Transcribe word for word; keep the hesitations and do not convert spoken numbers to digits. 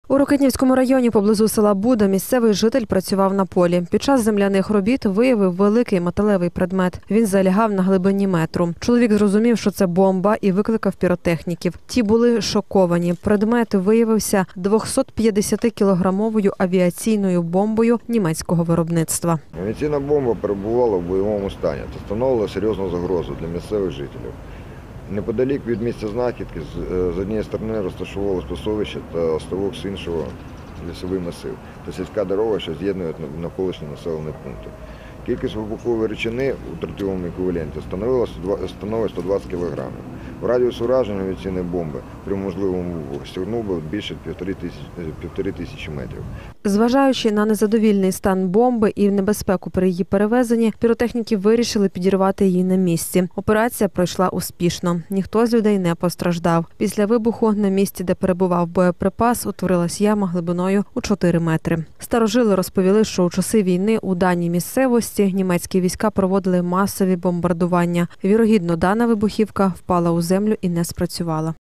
У Рокитнівському районі поблизу села Буда місцевий житель працював на полі. Під час земляних робіт виявив великий металевий предмет. Він залягав на глибині метру. Чоловік зрозумів, що це бомба, і викликав піротехніків. Ті були шоковані. Предмет виявився двохсотп'ятдесятикілограмовою авіаційною бомбою німецького виробництва. Авіаційна бомба перебувала в бойовому стані та становила серйозну загрозу для місцевих жителів. Неподалік від місця знахідки з однієї сторони розташовувалось пасовище та ставок з іншого лісовий масив та сільська дорога, що з'єднує навколишні населені пункти. Кількість вибухової речовини у тротиловому еквіваленті становить сто двадцять кілограмів. В радіус ураження авіаційної бомби при можливому вибуху сягнув би більше півтори тисячі метрів. Зважаючи на незадовільний стан бомби і небезпеку при її перевезенні, піротехніки вирішили підірвати її на місці. Операція пройшла успішно. Ніхто з людей не постраждав. Після вибуху на місці, де перебував боєприпас, утворилась яма глибиною у чотири метри. Старожили розповіли, що у часи війни у даній місцевості німецькі війська проводили масові бомбардування. Вірогідно, дана вибухівка впала у землю і не спрацювала.